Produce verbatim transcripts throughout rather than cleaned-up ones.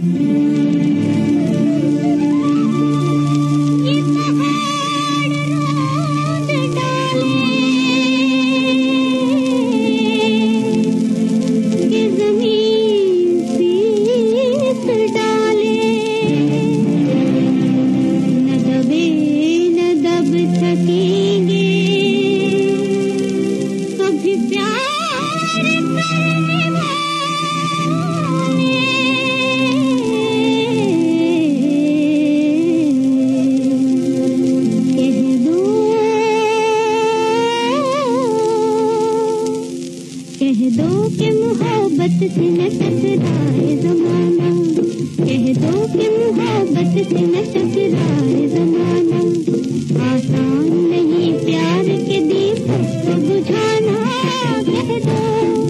कह दो कि मोहब्बत से न टकराए ज़माना, कह दो कि मोहब्बत से न टकराए ज़माना। आसान नहीं प्यार के दीपक को बुझाना, कह दो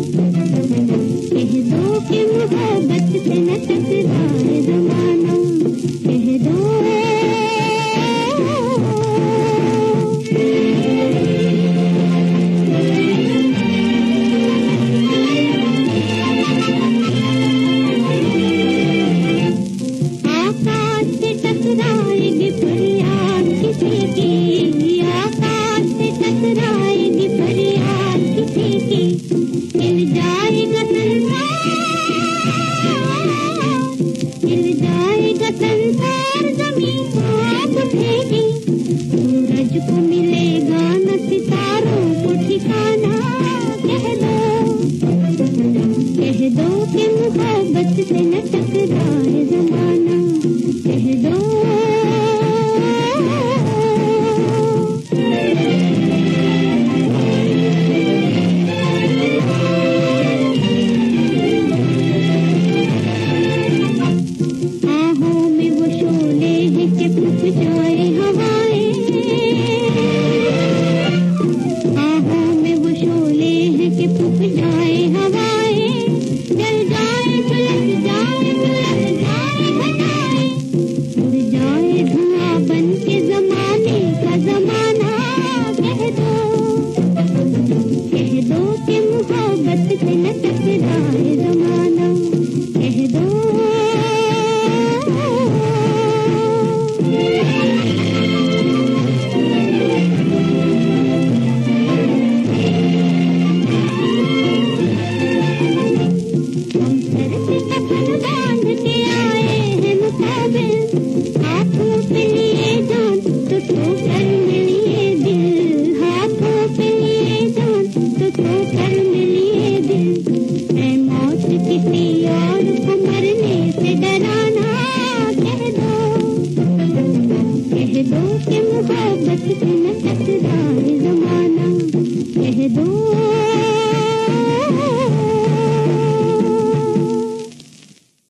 कह दो कि मोहब्बत से न टकराए ज़माना, कह दो। टकराएगी फरियाद किसी की, आकाश से टकराएगी फरियाद किसी की, हिल जाएगा संसार, हिल जाएगा संसार, जमीन को आग उठेगी, सूरज को मिलेगा न सितारों को ठिकाना। कह दो कह दो कि मोहब्बत से न